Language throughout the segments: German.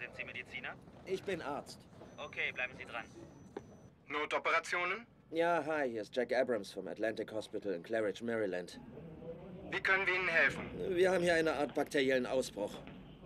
Sind Sie Mediziner? Ich bin Arzt. Okay, bleiben Sie dran. Notoperationen? Ja, hi, hier ist Jack Abrams vom Atlantic Hospital in Claridge, Maryland. Wie können wir Ihnen helfen? Wir haben hier eine Art bakteriellen Ausbruch.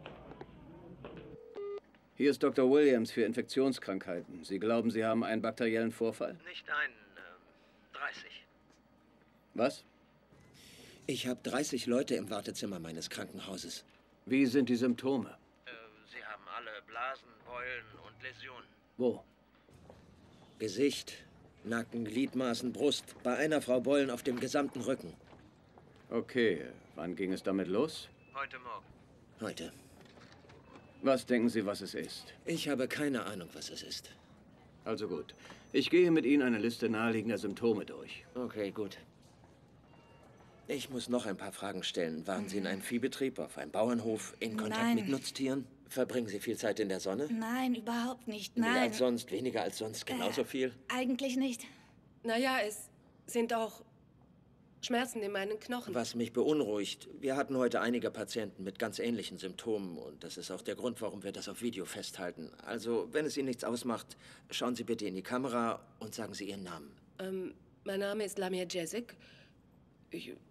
Hier ist Dr. Williams für Infektionskrankheiten. Sie glauben, Sie haben einen bakteriellen Vorfall? Nicht einen, 30. Was? Ich habe 30 Leute im Wartezimmer meines Krankenhauses. Wie sind die Symptome? Sie haben alle Blasen, Beulen und Läsionen. Wo? Gesicht, Nacken, Gliedmaßen, Brust. Bei einer Frau Beulen auf dem gesamten Rücken. Okay, wann ging es damit los? Heute Morgen. Heute. Was denken Sie, was es ist? Ich habe keine Ahnung, was es ist. Also gut. Ich gehe mit Ihnen eine Liste naheliegender Symptome durch. Okay, gut. Ich muss noch ein paar Fragen stellen. Waren Sie in einem Viehbetrieb, auf einem Bauernhof, in Kontakt mit Nutztieren? Verbringen Sie viel Zeit in der Sonne? Nein, überhaupt nicht. Mehr Nein. als sonst, weniger als sonst, genauso viel? Eigentlich nicht. Naja, es sind auch Schmerzen in meinen Knochen. Was mich beunruhigt, wir hatten heute einige Patienten mit ganz ähnlichen Symptomen und das ist auch der Grund, warum wir das auf Video festhalten. Also, wenn es Ihnen nichts ausmacht, schauen Sie bitte in die Kamera und sagen Sie Ihren Namen. Mein Name ist Lamia Jezik.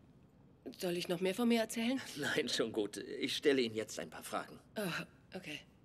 Soll ich noch mehr von mir erzählen? Nein, schon gut. Ich stelle Ihnen jetzt ein paar Fragen. Oh, okay.